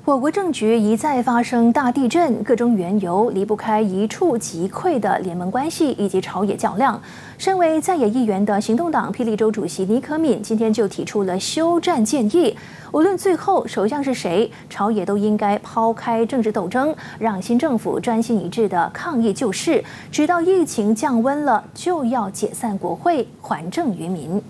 我国政局一再发生大地震，各种缘由离不开一触即溃的联盟关系以及朝野较量。身为在野议员的行动党霹雳州主席倪可敏今天就提出了休战建议，无论最后首相是谁，朝野都应该抛开政治斗争，让新政府专心一致的抗疫救市，直到疫情降温了，就要解散国会，还政于民。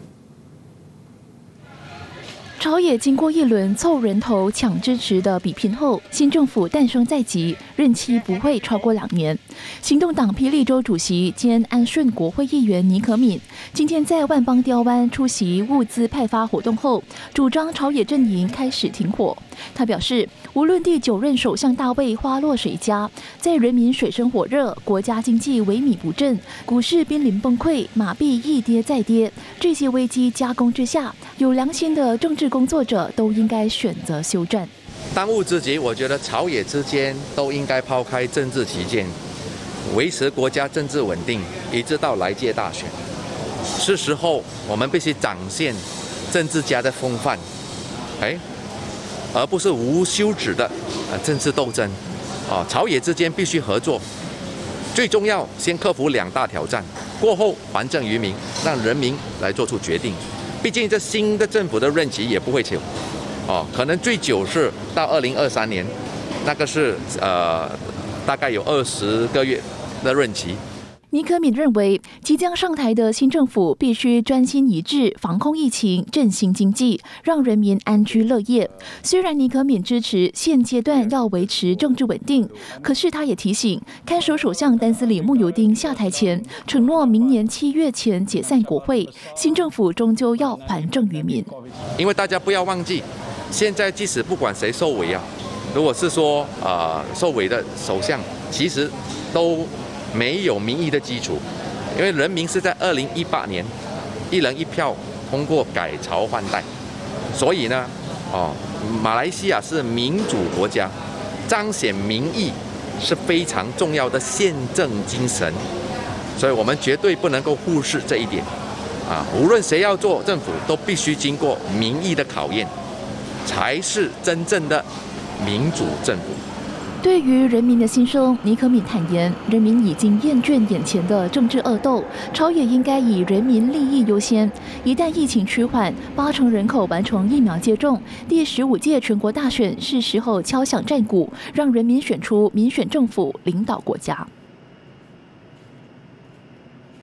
朝野经过一轮凑人头、抢支持的比拼后，新政府诞生在即，任期不会超过2年。行动党霹雳州主席兼安顺国会议员倪可敏今天在万邦雕湾出席物资派发活动后，主张朝野阵营开始停火。他表示，无论第9任首相大卫花落谁家，在人民水深火热、国家经济萎靡不振、股市濒临崩溃、马币一跌再跌这些危机夹攻之下，有良心的政治工作者都应该选择休战。 当务之急，我觉得朝野之间都应该抛开政治歧见，维持国家政治稳定，一直到来届大选。是时候我们必须展现政治家的风范，而不是无休止的政治斗争。朝野之间必须合作，最重要先克服2大挑战，过后还政于民，让人民来做出决定。 毕竟这新的政府的任期也不会久，可能最久是到2023年，那个是大概有20个月的任期。 倪可敏认为，即将上台的新政府必须专心一致防控疫情、振兴经济，让人民安居乐业。虽然倪可敏支持现阶段要维持政治稳定，可是他也提醒，看守首相丹斯里慕尤丁下台前承诺明年7月前解散国会，新政府终究要还政于民。 因为大家不要忘记，现在即使不管谁受委如果是说受委的首相，其实都 没有民意的基础，因为人民是在2018年1人1票通过改朝换代，所以呢，马来西亚是民主国家，彰显民意是非常重要的宪政精神，所以我们绝对不能够忽视这一点。无论谁要做政府，都必须经过民意的考验，才是真正的民主政府。 对于人民的心声，倪可敏坦言，人民已经厌倦眼前的政治恶斗，朝野应该以人民利益优先。一旦疫情趋缓，80%人口完成疫苗接种，第15届全国大选是时候敲响战鼓，让人民选出民选政府领导国家。